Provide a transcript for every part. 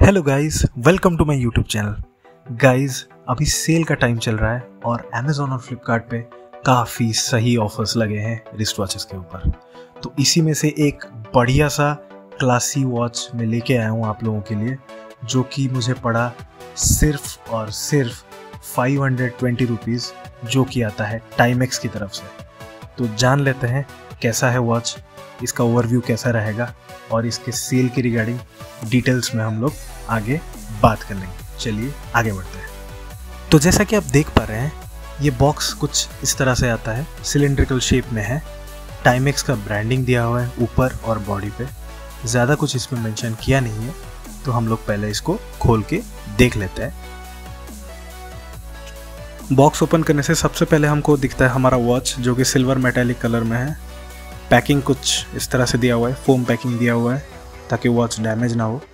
Hello guys, welcome to my YouTube channel. Guys, अभी sale का time चल रहा है और अमेज़ॉन और फ्लिपकार्ट पे काफ़ी सही ऑफर्स लगे हैं रिस्ट वॉचेस के ऊपर। तो इसी में से एक बढ़िया सा क्लासी वॉच मैं लेके आया हूँ आप लोगों के लिए, जो कि मुझे पड़ा सिर्फ और सिर्फ 520 रुपीज़, जो कि आता है टाइमेक्स की तरफ से। तो जान लेते हैं कैसा है वॉच, इसका ओवरव्यू कैसा रहेगा और इसके सेल की रिगार्डिंग डिटेल्स में हम लोग आगे बात कर लेंगे। चलिए आगे बढ़ते हैं। तो जैसा कि आप देख पा रहे हैं, ये बॉक्स कुछ इस तरह से आता है, सिलेंड्रिकल शेप में है। टाइमेक्स का ब्रांडिंग दिया हुआ है ऊपर और बॉडी पे। ज़्यादा कुछ इसमें मेंशन किया नहीं है, तो हम लोग पहले इसको खोल के देख लेते हैं। बॉक्स ओपन करने से सबसे पहले हमको दिखता है हमारा वॉच, जो कि सिल्वर मेटालिक कलर में है। पैकिंग कुछ इस तरह से दिया हुआ है, फोम पैकिंग दिया हुआ है ताकि वॉच डैमेज ना हो।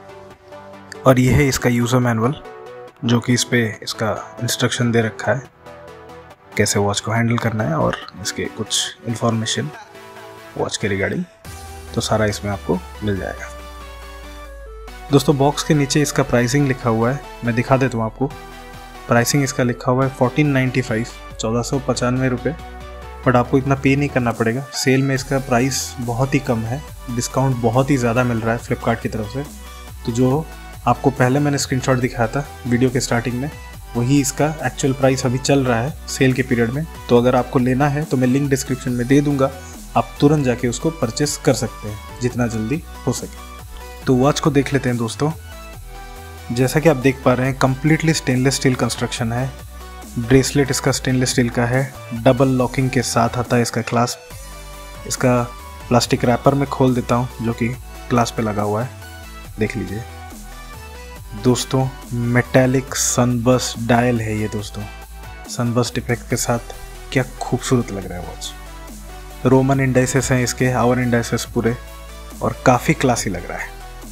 और ये है इसका यूज़र मैनुअल, जो कि इस पे इसका इंस्ट्रक्शन दे रखा है कैसे वॉच को हैंडल करना है और इसके कुछ इन्फॉर्मेशन वॉच के रिगार्डिंग, तो सारा इसमें आपको मिल जाएगा। दोस्तों, बॉक्स के नीचे इसका प्राइसिंग लिखा हुआ है, मैं दिखा देता हूँ आपको। प्राइसिंग इसका लिखा हुआ है 1495, 1495 रुपये। बट आपको इतना पे नहीं करना पड़ेगा, सेल में इसका प्राइस बहुत ही कम है, डिस्काउंट बहुत ही ज़्यादा मिल रहा है फ्लिपकार्ट की तरफ से। तो जो आपको पहले मैंने स्क्रीनशॉट दिखाया था वीडियो के स्टार्टिंग में, वही इसका एक्चुअल प्राइस अभी चल रहा है सेल के पीरियड में। तो अगर आपको लेना है तो मैं लिंक डिस्क्रिप्शन में दे दूँगा, आप तुरंत जाके उसको परचेस कर सकते हैं जितना जल्दी हो सके। तो वॉच को देख लेते हैं दोस्तों। जैसा कि आप देख पा रहे हैं, कम्प्लीटली स्टेनलेस स्टील कंस्ट्रक्शन है। ब्रेसलेट इसका स्टेनलेस स्टील का है, डबल लॉकिंग के साथ आता है इसका क्लास्प। इसका प्लास्टिक रैपर में खोल देता हूँ, जो कि ग्लास पे लगा हुआ है, देख लीजिए दोस्तों। मेटालिक सनबर्स्ट डायल है ये दोस्तों, सनबर्स्ट इफेक्ट के साथ। क्या खूबसूरत लग रहा है वॉच। रोमन इंडाइसेस हैं इसके, आवर इंडाइसेस पूरे, और काफ़ी क्लासी लग रहा है।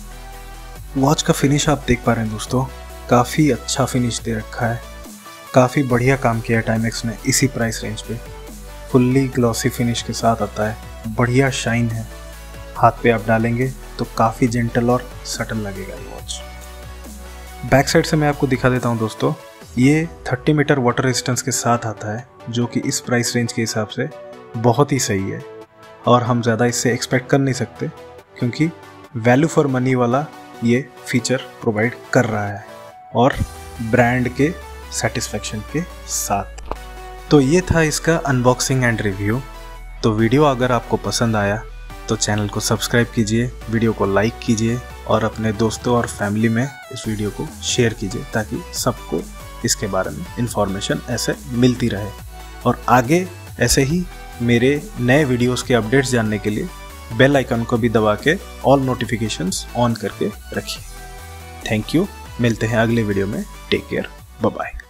वॉच का फिनिश आप देख पा रहे हैं दोस्तों, काफ़ी अच्छा फिनिश दे रखा है, काफ़ी बढ़िया काम किया है टाइमेक्स ने इसी प्राइस रेंज पे। फुल्ली ग्लॉसी फिनिश के साथ आता है, बढ़िया शाइन है, हाथ पे आप डालेंगे तो काफ़ी जेंटल और सटल लगेगा ये वॉच। बैक साइड से मैं आपको दिखा देता हूँ दोस्तों। ये 30 मीटर वाटर रेजिस्टेंस के साथ आता है, जो कि इस प्राइस रेंज के हिसाब से बहुत ही सही है और हम ज़्यादा इससे एक्सपेक्ट कर नहीं सकते, क्योंकि वैल्यू फॉर मनी वाला ये फीचर प्रोवाइड कर रहा है और ब्रांड के सेटिस्फेक्शन के साथ। तो ये था इसका अनबॉक्सिंग एंड रिव्यू। तो वीडियो अगर आपको पसंद आया तो चैनल को सब्सक्राइब कीजिए, वीडियो को लाइक कीजिए और अपने दोस्तों और फैमिली में इस वीडियो को शेयर कीजिए, ताकि सबको इसके बारे में इंफॉर्मेशन ऐसे मिलती रहे। और आगे ऐसे ही मेरे नए वीडियोस के अपडेट्स जानने के लिए बेल आइकन को भी दबा के ऑल नोटिफिकेशंस ऑन करके रखिए। थैंक यू, मिलते हैं अगले वीडियो में। Take care, bye bye.